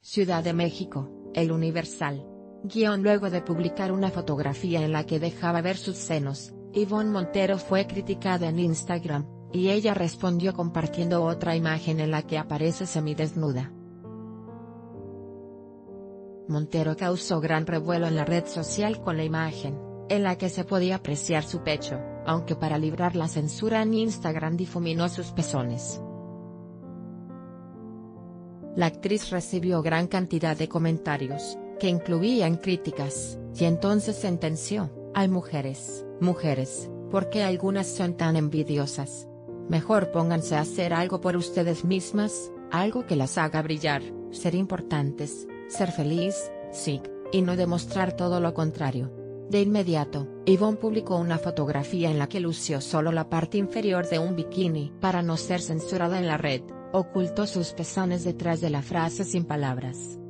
Ciudad de México, El Universal. Luego de publicar una fotografía en la que dejaba ver sus senos, Ivonne Montero fue criticada en Instagram, y ella respondió compartiendo otra imagen en la que aparece semidesnuda. Montero causó gran revuelo en la red social con la imagen, en la que se podía apreciar su pecho, aunque para librar la censura en Instagram difuminó sus pezones. La actriz recibió gran cantidad de comentarios, que incluían críticas, y entonces sentenció: «Hay mujeres, ¿por qué algunas son tan envidiosas? Mejor pónganse a hacer algo por ustedes mismas, algo que las haga brillar, ser importantes, ser feliz, sí, y no demostrar todo lo contrario». De inmediato, Ivonne publicó una fotografía en la que lució solo la parte inferior de un bikini. Para no ser censurada en la red, ocultó sus pezones detrás de la frase sin palabras.